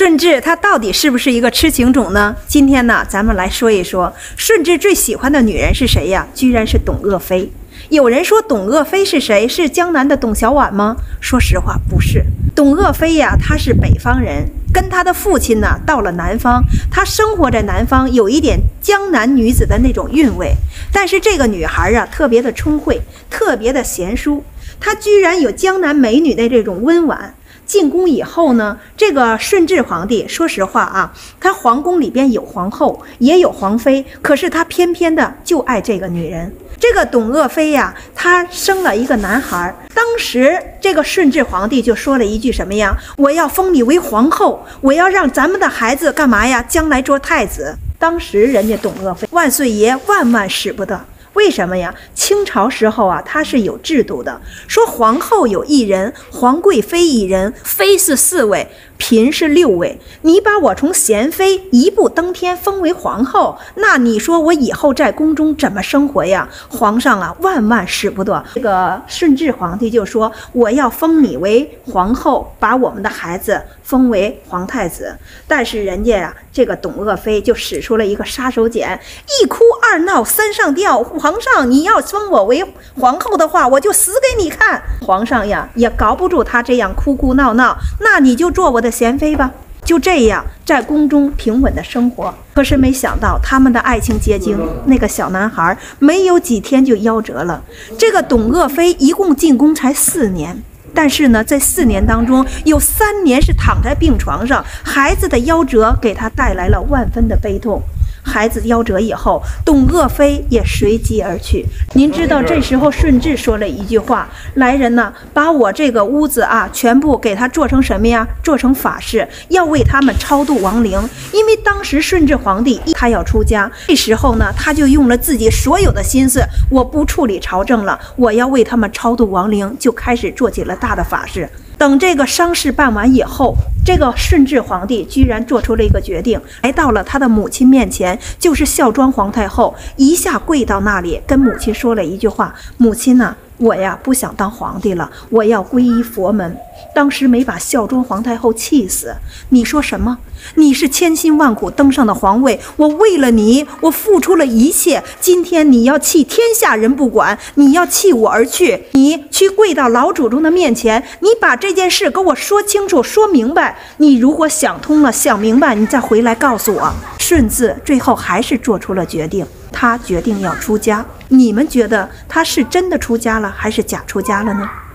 顺治他到底是不是一个痴情种呢？今天呢，咱们来说一说顺治最喜欢的女人是谁呀？居然是董鄂妃。有人说董鄂妃是谁？是江南的董小宛吗？说实话，不是。董鄂妃呀，她是北方人，跟她的父亲呢到了南方，她生活在南方，有一点江南女子的那种韵味。但是这个女孩啊，特别的聪慧，特别的贤淑，她居然有江南美女的这种温婉。进宫以后呢，这个顺治皇帝，说实话啊，他皇宫里边有皇后，也有皇妃，可是他偏偏的就爱这个女人。这个董鄂妃呀，她生了一个男孩。当时这个顺治皇帝就说了一句什么呀？我要封你为皇后，我要让咱们的孩子干嘛呀？将来做太子。当时人家董鄂妃万岁爷万万使不得。为什么呀？清朝时候啊，它是有制度的，说皇后有1人，皇贵妃1人，妃是4位，嫔是6位。你把我从贤妃一步登天封为皇后，那你说我以后在宫中怎么生活呀？皇上啊，万万使不得。这个顺治皇帝就说，我要封你为皇后，把我们的孩子封为皇太子。但是人家呀，这个董鄂妃就使出了一个杀手锏，1哭2闹3上吊。皇上，你要封我为皇后的话，我就死给你看。皇上呀，也搞不住他这样哭哭闹闹，那你就做我的贤妃吧。就这样在宫中平稳的生活。可是没想到他们的爱情结晶，那个小男孩没有几天就夭折了。这个董鄂妃一共进宫才4年，但是呢，在4年当中有3年是躺在病床上，孩子的夭折给他带来了万分的悲痛。孩子夭折以后，董鄂妃也随即而去。您知道这时候顺治说了一句话：来人呐，把我这个屋子啊，全部给他做成什么呀？做成法事，要为他们超度亡灵。因为当时顺治皇帝他要出家，这时候呢，他就用了自己所有的心思，我不处理朝政了，我要为他们超度亡灵，就开始做起了大的法事。等这个丧事办完以后，这个顺治皇帝居然做出了一个决定，来到了他的母亲面前，就是孝庄皇太后，一下跪到那里，跟母亲说了一句话：母亲呐，我呀不想当皇帝了，我要皈依佛门。当时没把孝庄皇太后气死。你说什么？你是千辛万苦登上的皇位，我为了你，我付出了一切。今天你要弃天下人不管，你要弃我而去，你去跪到老祖宗的面前，你把这件事给我说清楚说明白。你如果想通了想明白，你再回来告诉我。顺治最后还是做出了决定，他决定要出家。你们觉得他是真的出家了还是假出家了呢？